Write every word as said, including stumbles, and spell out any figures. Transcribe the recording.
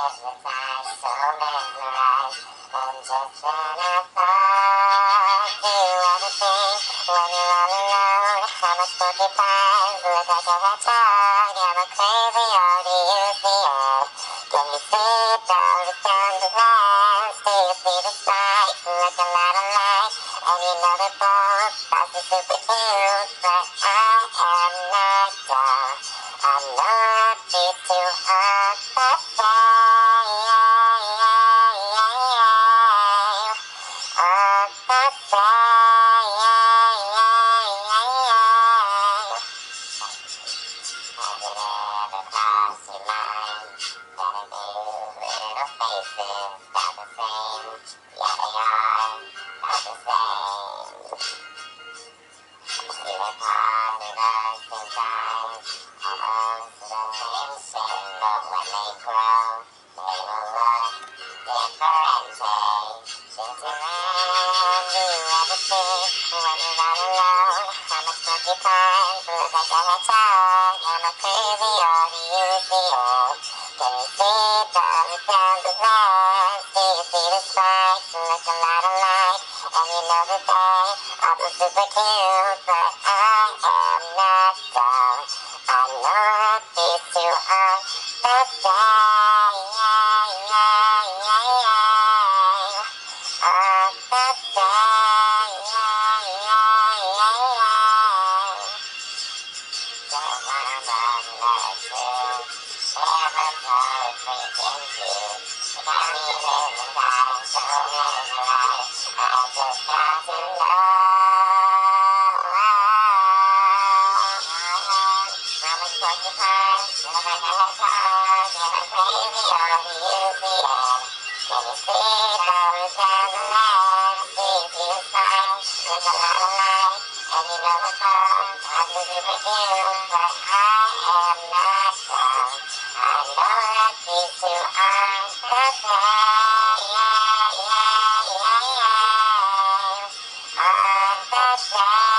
so mesmerized. And just when I thought you everything, when you're all alone, I'm a porcupine, look like a hedgehog. I'm a crazy, all to use the edge. Can you see it all the down the lines? Do you see the spikes, like a lot of light? And you know they're both fast and super cute, but I am not dumb. I know that it's too hard, but Porcupine, look like a hedgehog. I'm a crazy, all to use the edge. Can you see it all the down the lines? Do you see the spikes, like a lot of light? And you know that they are both super cute, but I am not dumb. I know that it's too hard, but they are the yeah, yeah, yeah, yeah.